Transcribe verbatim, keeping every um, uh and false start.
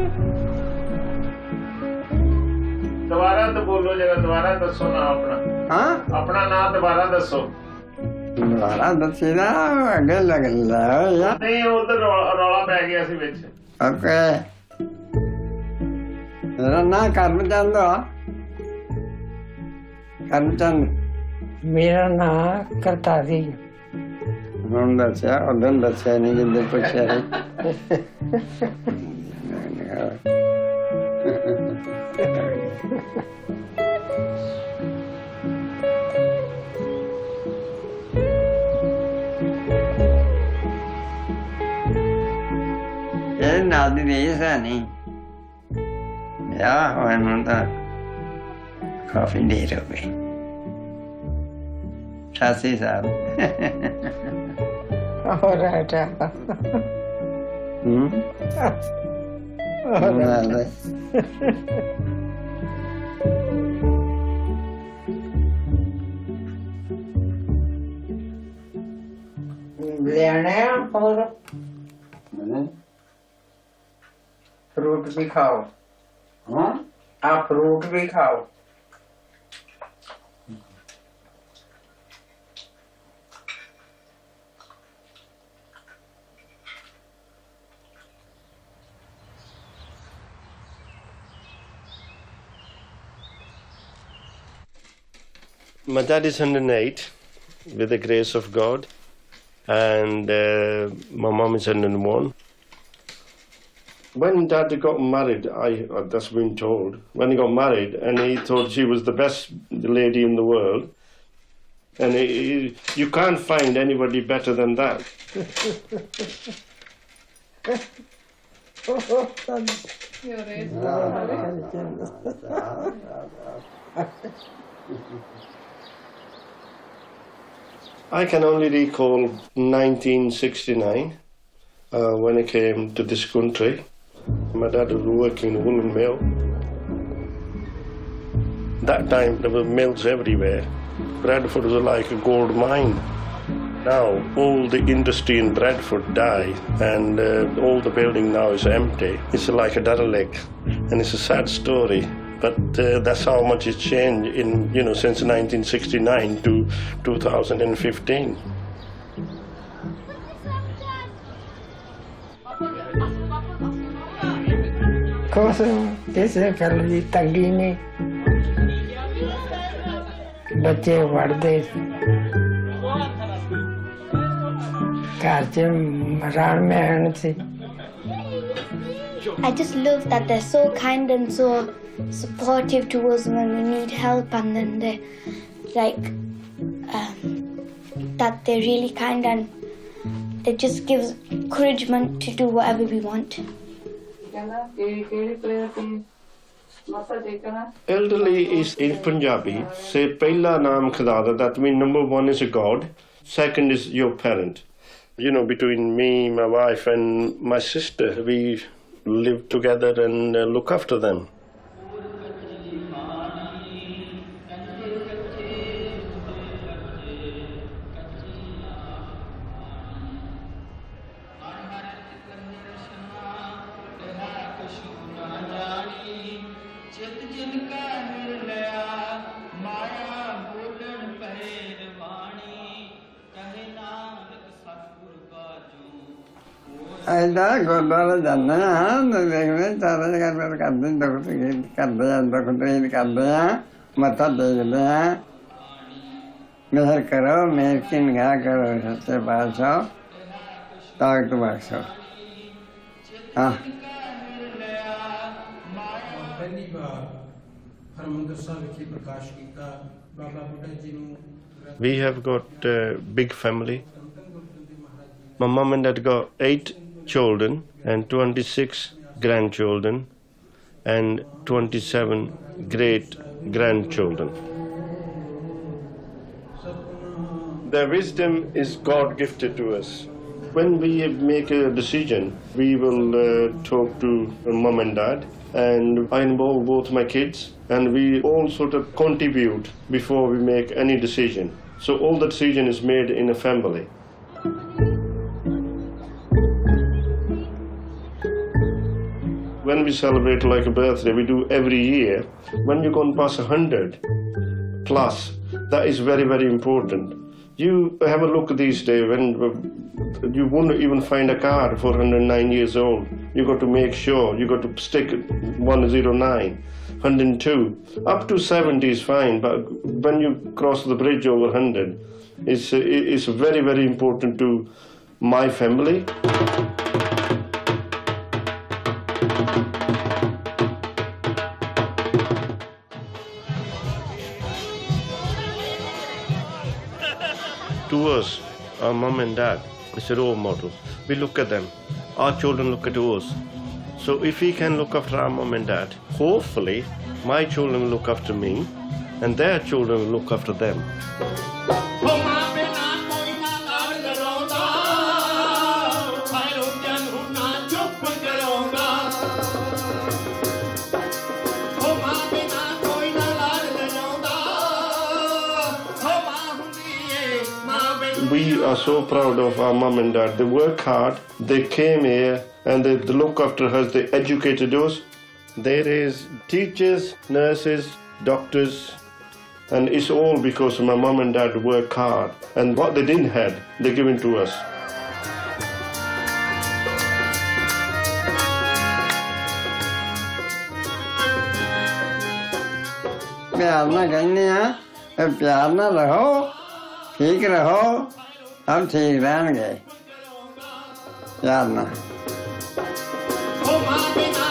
दोबारा तो बोलो जरा, दोबारा दसो ना अपना। हाँ अपना नाम दोबारा दसो। दोबारा दसी ना अगे लग लिया नहीं उधर रौला पै गया सी विच। ओके मेरा नाम करमचंद हो। करमचंद मेरा नाम करतारी। ਹੁਣ ਦੱਸਿਆ ਉਦੋਂ ਦੱਸਿਆ ਨਹੀਂ ਜਿੱਦੇ ਪੁੱਛਿਆ ਇਹ ਨਾਲ ਦੀ ਨਹੀਂ ਸਾਨੀ ਯਾ ਹੁਣ ਤਾਂ ਕਾਫੀ ਦੇਰ ਹੋ ਗਈ ਅਠਾਸੀ ਸਾਲ All right. Hmm? All right. लेने और फ्रूट भी खाओ। हाँ आप फ्रूट भी खाओ। My dad is one hundred eight, with the grace of God, and uh, my mom is one hundred one. When Dad got married, I that's been told, when he got married, and he thought she was the best lady in the world, and he, he, you can't find anybody better than that. I can only recall nineteen sixty-nine, uh, when I came to this country. My dad was working in a woolen mill. That time there were mills everywhere. Bradford was like a gold mine. Now all the industry in Bradford died, and uh, all the building now is empty. It's like a derelict, and it's a sad story. But uh, that's how much it's changed in, you know, since nineteen sixty-nine to two thousand fifteen. कुछ किसी गल की तंगी नहीं, बच्चे पढ़ते घर च रान महन सी। I just love that they're so kind and so supportive towards when we need help, and then they like um, that they're really kind and it just gives encouragement to do whatever we want. Elderly is in Punjabi, say Pehla Naam Khudada, that means number one is a God, second is your parent. You know, between me, my wife and my sister, we live together and uh, look after them. ऐसा गुरुद्वारा जाना हाँ तो देखने सारे जगह करते हैं दुख गीत करते हैं दुख गीत करते हैं मत्था टेकते हैं मेहर करो मेहर की निगाह करो सच्चे पातशाह ताकत बख्शो। हाँ पहली बार हरमंदिर साहब विखे प्रकाश कीता बाबा बुड्ढा जी नूं। We have got a big family. My mum and dad got eight children and twenty-six grandchildren and twenty-seven great grandchildren. Their wisdom is God gifted to us. When we make a decision, we will uh, talk to mum and dad, and I involve both my kids, and we all sort of contribute before we make any decision. So all the decision is made in a family. When we celebrate like a birthday, we do every year. When you're going past one hundred plus, that is very, very important. You have a look these days when you won't even find a car for one hundred nine years old. You got to make sure, you got to stick one oh nine, one hundred two. Up to seventy is fine, but when you cross the bridge over one hundred, it's, it's very, very important to my family. To us, our mum and dad is a role model. We look at them. Our children look at us. So if we can look after our mum and dad, hopefully my children will look after me and their children will look after them. We are so proud of our mum and dad. They work hard, they came here and they, they look after us, they educated us. There is teachers, nurses, doctors, and it's all because my mum and dad work hard. And what they didn't have, they're giving to us. प्यार ना कहने हैं, प्यार ना रहो, ठीक रहो, हम ठीक रहेंगे, प्यार ना।